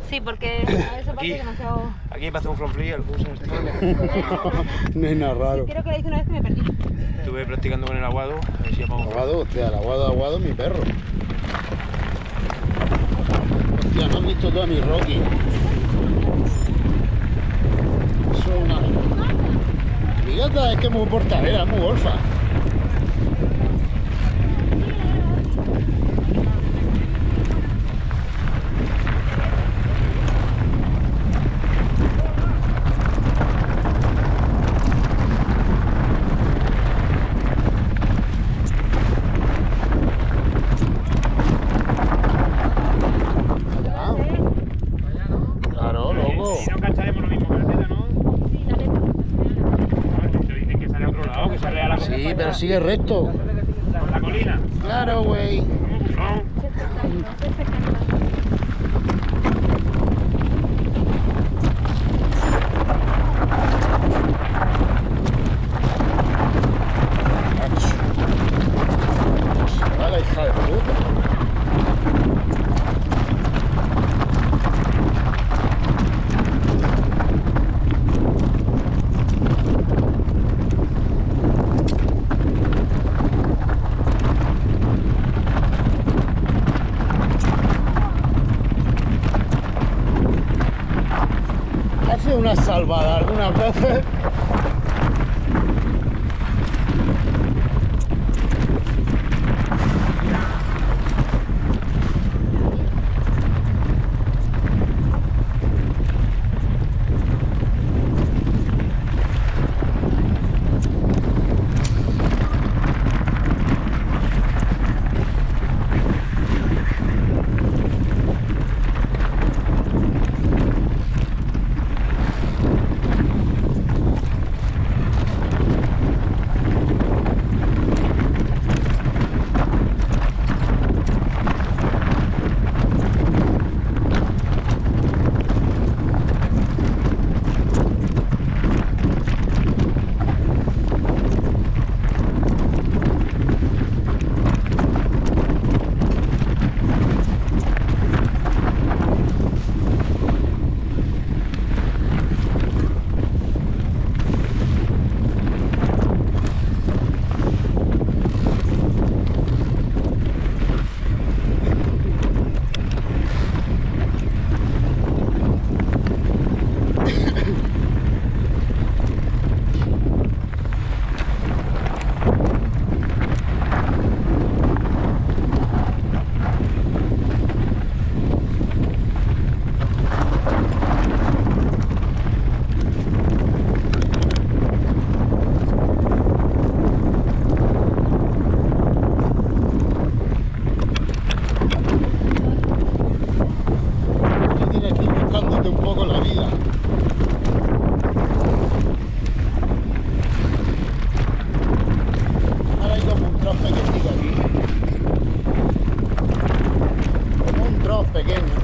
Sí, porque eso Aquí. parece demasiado... Aquí para hacer un front flip, el curso este. No es nada raro. Creo que la hice una vez que me perdí. Estuve practicando con el aguado, a ver si vamos. Aguado, hostia, el aguado, mi perro. Hostia, no has visto tú a mi Rocky. Eso es una... Fíjate, es que es muy portadera, es muy golfa. Claro, loco. Y no cacharemos lo mismo que la teta, ¿no? Sí, la neta. Te dicen que sale a otro lado, que sale a la Sí, pero sigue recto. por la colina. Claro, güey. No. Qué espectáculo, qué espectáculo. Se va la hija de puta. Hace una salvada algunas veces. Tienes que ir buscándote un poco la vida. Ahora hay como un trozo pequeñito aquí. Como un trozo pequeño.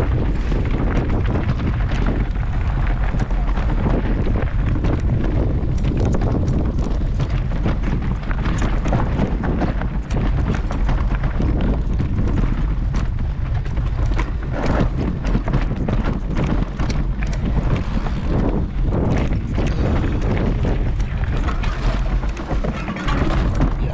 Ya.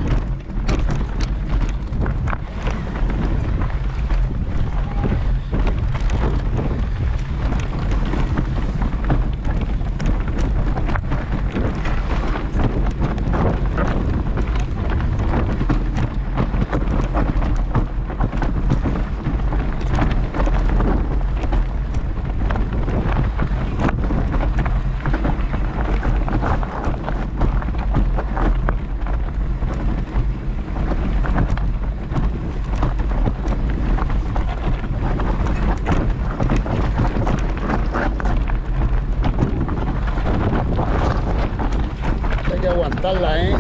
Hay que aguantarla, ¿eh?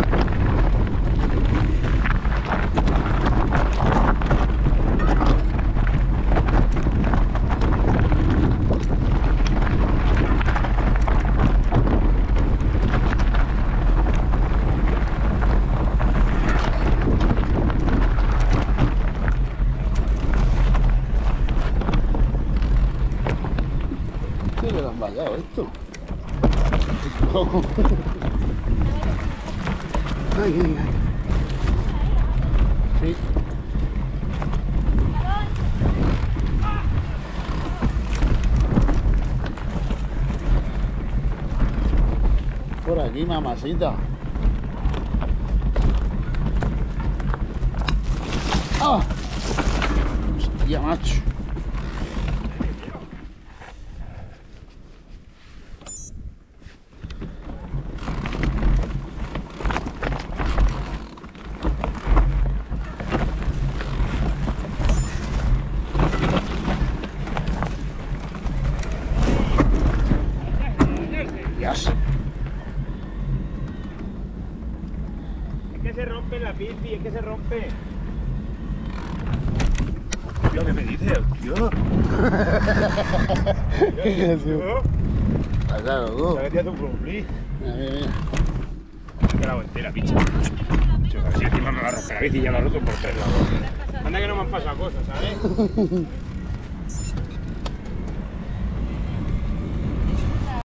que le han vallado esto. Ay, ay, ay. Sí. Por aquí, mamacita. ¡Ah! Hostia, macho. Dios. Es que se rompe la bici, es que se rompe. Tío, ¿qué me dices, tío? Tío, Claro, ¿sabes que te hace un flip? mira, mira, mira. Que la entera, picha. Tío, a ver si encima me va a romper la bici y ya la roto por 3 lados. Anda que no me han pasado cosas, ¿sabes?